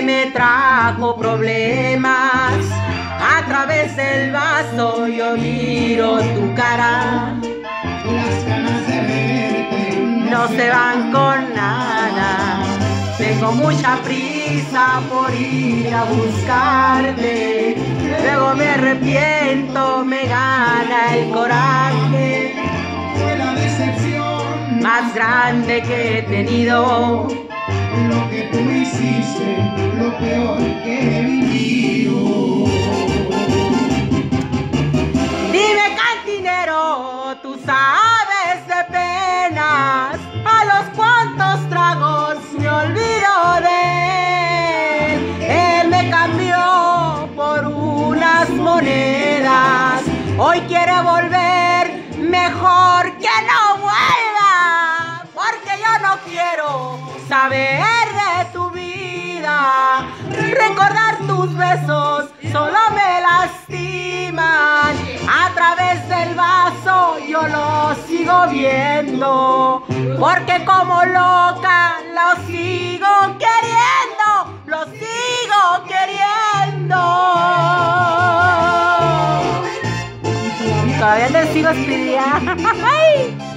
me trajo problemas. A través del vaso yo miro tu cara. Las ganas de verte No se van con nada. Tengo mucha prisa por ir a buscarte. Luego me arrepiento, me gana el coraje. fue la decepción Más grande que he tenido. lo que tú hiciste, lo peor que he vivido. Dime, cantinero, tú sabes de penas. A los cuantos tragos me olvido de él. Él me cambió por unas monedas. Hoy quiere volver, mejor que no vuelva. Porque yo no quiero saber de tu vida. Recordar tus besos solo me lastiman. A través del vaso yo lo sigo viendo. Porque como loca lo sigo queriendo. Lo sigo queriendo. Todavía te sigo espiando.